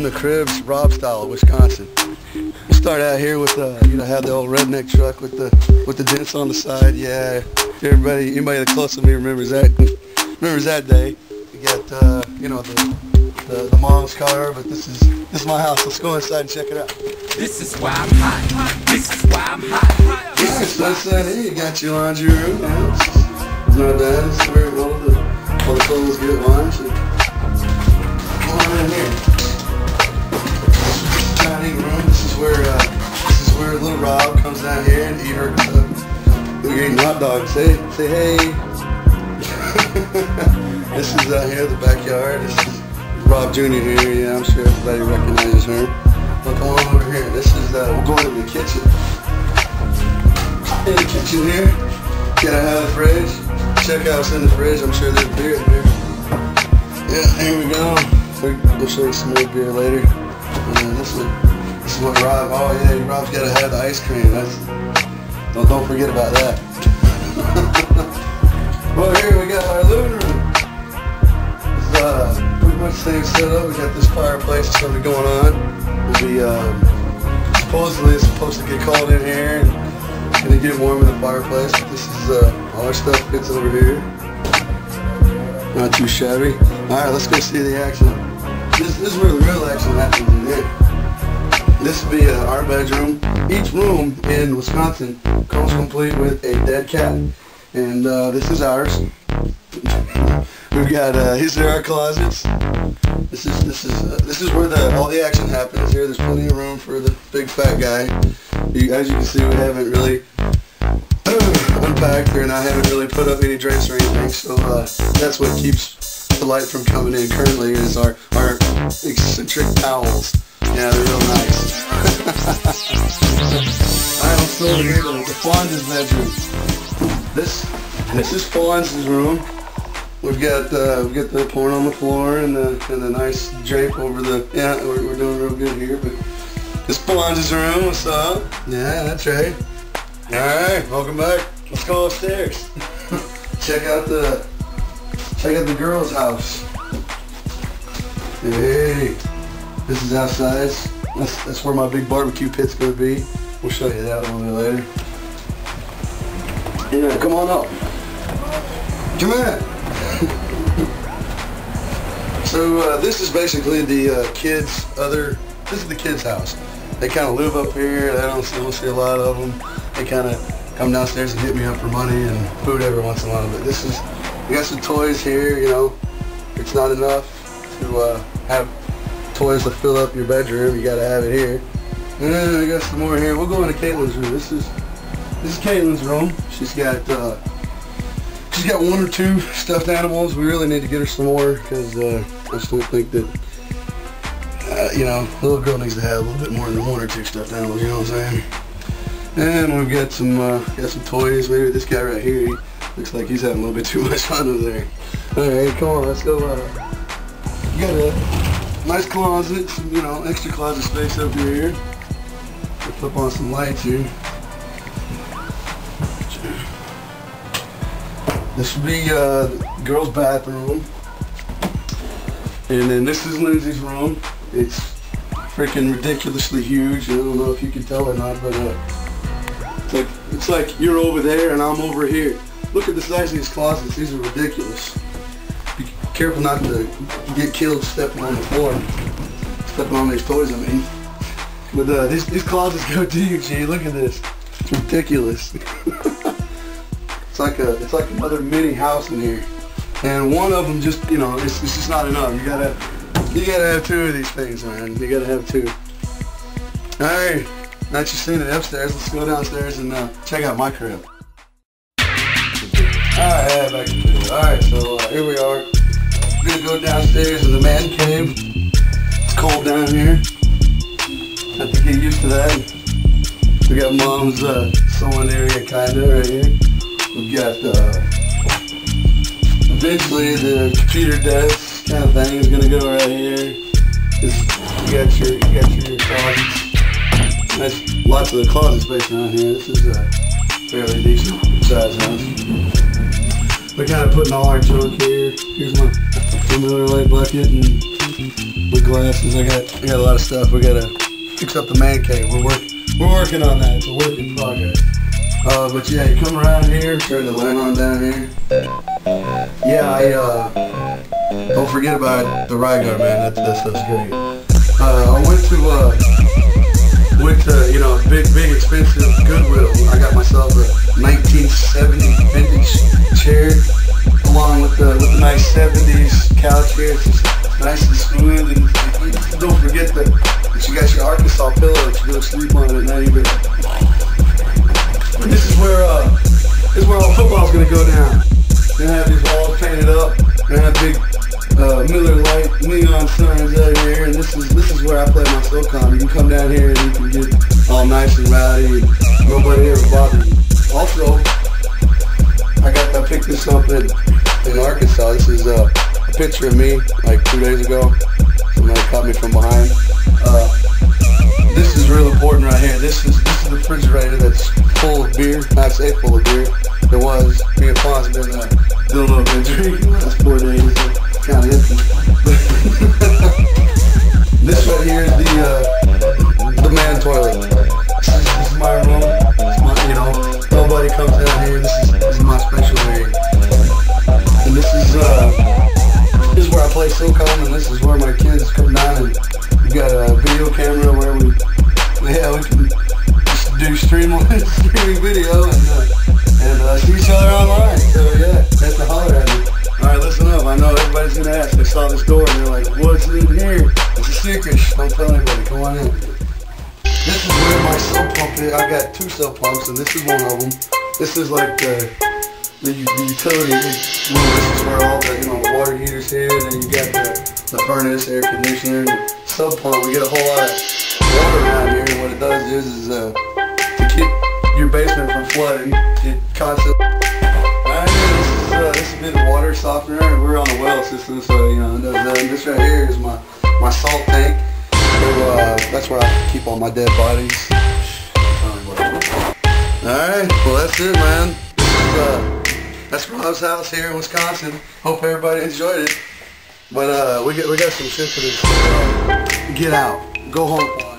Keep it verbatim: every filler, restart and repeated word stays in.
doing the cribs Rob style of Wisconsin. We start out here with uh, you know, have the old redneck truck with the with the dents on the side. Yeah, everybody, anybody that close to me remembers that remembers that day. We got uh, you know the, the the mom's car, but this is this is my house. Let's go inside and check it out. This is why I'm hot. This is why I'm hot. Nice, nice side here. You got your laundry room. Yeah, it's, it's not bad. This is where all the all the clothes get washed. Come on in here. Dining room. This is where uh, this is where little Rob comes down here and eat her. Uh, we're eating hot dogs. Say say hey. This is out here the backyard. This is Rob Junior here. Yeah, I'm sure everybody recognizes her. Well, come on over here. This is uh, we're going to the kitchen. In the kitchen here, gotta have the fridge. Check out what's in the fridge. I'm sure there's beer in there. Yeah, here we go. We'll show you some more beer later. And then this is this is what Rob. Oh yeah, Rob's gotta have the ice cream. That's don't don't forget about that. Well, here we got our living room. It's uh, pretty much the same setup. We got this fireplace that's gonna be going on. We'll be um, supposedly it's supposed to get cold in here. And, Gonna get warm in the fireplace. This is uh, all our stuff fits over here. Not too shabby. Alright, let's go see the action. This, this is where the real action happens in here. This will be uh, our bedroom. Each room in Wisconsin comes complete with a dead cat. And uh, this is ours. We've got uh, these are our closets. This is this is uh, this is where the all the action happens here. There's plenty of room for the big fat guy. You, as you can see, we haven't really unpacked here, and I haven't really put up any drapes or anything. So uh, that's what keeps the light from coming in. Currently, is our our eccentric towels. Yeah, they're real nice. Alright, let's go over here to the Fonz's bedroom. This this is Fonz's room. We've got uh, we've got the porn on the floor and the and the nice drape over the. Yeah, we're, we're doing real good here. But this Fonz's room. What's up? Yeah, that's right. All right, welcome back. Let's go upstairs. check out the check out the girls' house. Hey, this is outside. That's that's where my big barbecue pit's gonna be. We'll show you that a little bit later. Yeah, come on up. Come in. So uh, this is basically the uh, kids' other. This is the kids' house. They kind of live up here. They don't, don't see a lot of them. They kind of come downstairs and hit me up for money and food every once in a while. But this is, we got some toys here. You know, it's not enough to uh, have toys to fill up your bedroom. You got to have it here. And I got some more here. We'll go into Caitlin's room. This is this is Caitlin's room. She's got. Uh, She's got one or two stuffed animals. We really need to get her some more because uh, I just don't think that, uh, you know, the little girl needs to have a little bit more than one or two stuffed animals, you know what I'm saying? And we've got some, uh, got some toys. Maybe this guy right here, he looks like he's having a little bit too much fun over there. Alright, come on, let's go. Uh, you got a nice closet, some, you know, extra closet space up here. We'll flip on some lights here. This would be uh, the girls' bathroom, and then this is Lindsay's room. It's freaking ridiculously huge. I don't know if you can tell or not, but uh, it's like it's like you're over there and I'm over here. Look at the size of these closets. These are ridiculous. Be careful not to get killed stepping on the floor, stepping on these toys. I mean, but uh, these these closets go deep. Gee, look at this. It's ridiculous. It's like a, it's like another mini house in here, and one of them just, you know, it's, it's just not enough. You gotta, you gotta have two of these things, man. You gotta have two. All right, now that you've seen it upstairs, let's go downstairs and uh, check out my crib. All right, back to the All right, so uh, here we are. We're gonna go downstairs in the man cave. It's cold down here. Have to get used to that. We got mom's uh, sewing area, kinda right here. We've got, uh, eventually the computer desk kind of thing is going to go right here. This, you got your, you got your closets. That's lots of the closet space around here. This is a fairly decent size house. We're kind of putting all our junk here. Here's my Miller Lite bucket, and we glasses. I got I got a lot of stuff. We gotta fix up the man cave. We're work we're working on that. It's a work in progress. Uh, but yeah, you come around here, turn the light on down here. Yeah, I uh, don't forget about the Rygar, man. That that stuff's great. Uh, I went to uh, went to you know big big expensive Goodwill. I got myself a nineteen seventy vintage chair, along with the with the nice seventies couch here. It's just nice and smooth, and don't forget that, that you got your Arkansas pillow that you go to sleep on at night. But this is where uh, this is where all football's gonna go down. They're gonna have these walls painted up. They're gonna have big uh, Miller Lite neon signs out here, and this is this is where I play my SoCom. You can come down here and you can get all nice and rowdy, and nobody ever bothers you. Also, I got I picked this up in, in Arkansas. This is uh, a picture of me like two days ago. Somebody caught me from behind. Uh, this is real important right here. This is this is the refrigerator that's full of beer. I say full of beer. It was. Me and Paul's been uh, doing a little bit of drinking the last four days. It's kind of empty. This right here is the uh, the man toilet. This is, this is my room. It's my, you know, nobody comes down here. This is this is my special area. And this is uh, this is where I play SoCom, and this is where my kids come down, and we got a video camera where we, yeah, we can just do stream streaming video and uh, and uh, see each other online. So yeah, that's a holler at me. All right, listen up. I know everybody's gonna ask. They saw this door and they're like, "What's in here?" It's a secret. Shh, don't tell anybody. Come on in. This is where my sub pump is. I got two sub pumps, and this is one of them. This is like the the, the utility room. This is where all the you know the water heaters here, and then you got the the furnace, air conditioner, and sub pump. We get a whole lot of water around here, and what it does is is uh, to keep your basement from flooding. It constantly. Alright, this is uh, this has been water softener. We're on the well system, so you know it does that. And this right here is my my salt tank. So uh, that's where I keep all my dead bodies. Alright, well that's it, man. This is uh, that's Rob's house here in Wisconsin. Hope everybody enjoyed it. But uh, we got we got some shit to do. So, uh, get out, go home.